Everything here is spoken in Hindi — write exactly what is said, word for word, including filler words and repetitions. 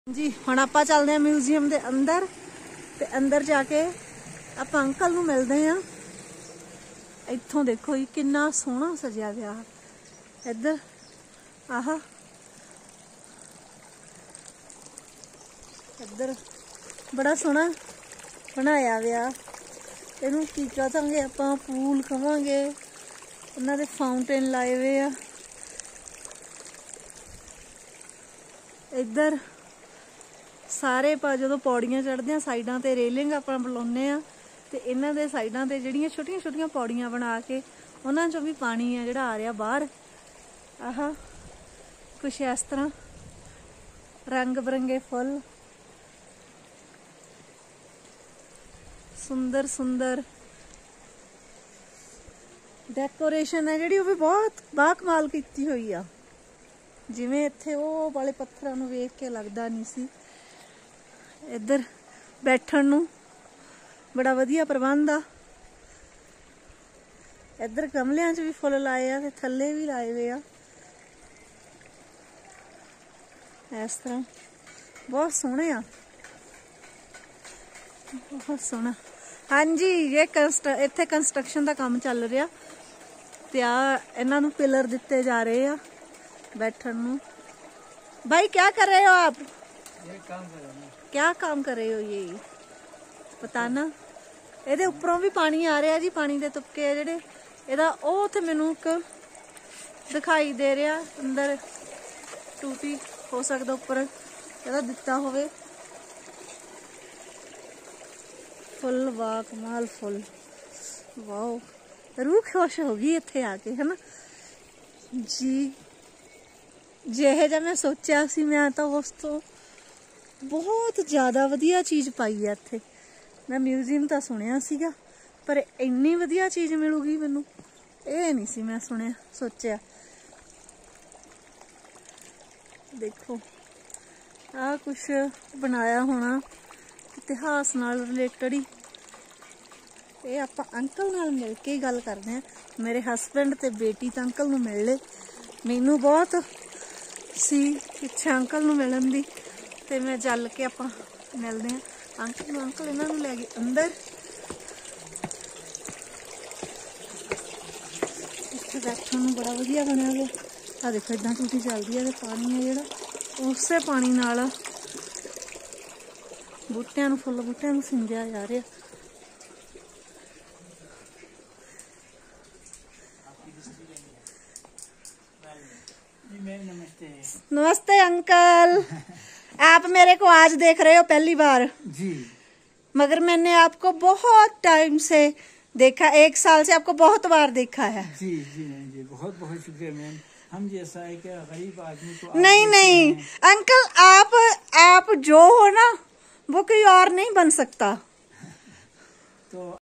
जी हुण आपां चलदे हां म्यूजियम दे अंदर ते अंदर जाके आपां अंकल नूं मिलदे हां। इत्थों देखो जी किन्ना सोहना सजिया गया इधर आह इधर बड़ा सोहना बनाया गया। इनू की कहांगे आपां पूल कहांगे। उन्हां दे फाउंटेन लाए हुए आ। इधर सारे जो पौड़ियां चढ़दे साइडां ते रेलिंग अपना बुलाने ते इन्हां दे साइडां ते जिहड़ियां छोटियां छोटियां पौड़ियां बना के उन्हां चों भी पानी है जिहड़ा आ रहा बाहर। आह कुछ इस तरह रंग बिरंगे फुल सुंदर सुंदर डेकोरेशन है जिहड़ी भी बहुत बाकमाल कीती हुई आ। जिवें इत्थे ओह वाले पत्थरां नूं वेख के लगदा नहीं सी। इधर बैठण नूं बड़ा वधिया प्रबंध आ। इधर गमलियां च भी फुल लाए आ ते थल्ले भी लाए हुए आ। इस तरह बहुत सोहणे आ बहुत सोहना। हाँ जी ये कंस्ट इत्थे कंस्ट्रक्शन का काम चल रहा ते आ इन्हां नूं पिलर दिते जा रहे आ बैठण नूं। भाई क्या कर रहे हो आप? ये काम कर रहे हैं। क्या काम कर रहे हो ये पता ना। ਇਹਦੇ ਉੱਪਰੋਂ भी पानी आ रहा जी पानी के तुपके ਜਿਹੜੇ ਇਹਦਾ ਉਹ ਤੇ ਮੈਨੂੰ ਇੱਕ ਦਿਖਾਈ ਦੇ ਰਿਹਾ ਅੰਦਰ ਟੂਟੀ ਹੋ ਸਕਦਾ ਉੱਪਰ ਇਹਦਾ ਦਿੱਤਾ ਹੋਵੇ। फुल वाह कमाल फुल वाह रूह खुश हो गई इत्थे आके है ना जी। ਜਿਹੇ ਜਿਹਾ मैं सोचा सी मैं तो उस तो बहुत ज़्यादा वधिया चीज़ पाई है इत्थे। मैं म्यूजियम तो सुनिया सीगा पर इन्नी वधिया चीज़ मिलूगी मैनू ये नहीं सी मैं सुनिया सोचा। देखो आ कुछ बनाया होना इतिहास नाल रिलेटेड ही। ये आपां अंकल नाल मिल के गल करदे हैं। मेरे हसबैंड ते बेटी तो अंकल नूं मिल ले। मैनू बहुत सी इच्छा अंकल नूं मिलन दी ते मैं चल के आपां मिलदे हैं अंकल नूं। अंकल इन्हां नूं लै गए अंदर। इत्थे बैठण नूं बड़ा वधिया बनिया गया। आ देखो इदां टूटी चलदी है ते पानी है जिहड़ा उसे पानी नाल बूटियां नूं फुल बूटियां नूं सिंजिया जा रहा। नमस्ते नमस्ते अंकल। आप मेरे को आज देख रहे हो पहली बार जी मगर मैंने आपको बहुत टाइम से देखा। एक साल से आपको बहुत बार देखा है। जी जी जी बहुत बहुत शुक्रिया मैम। हम जैसा है क्या गरीब आदमी को नहीं नहीं अंकल आप आप जो हो ना वो कोई और नहीं बन सकता। तो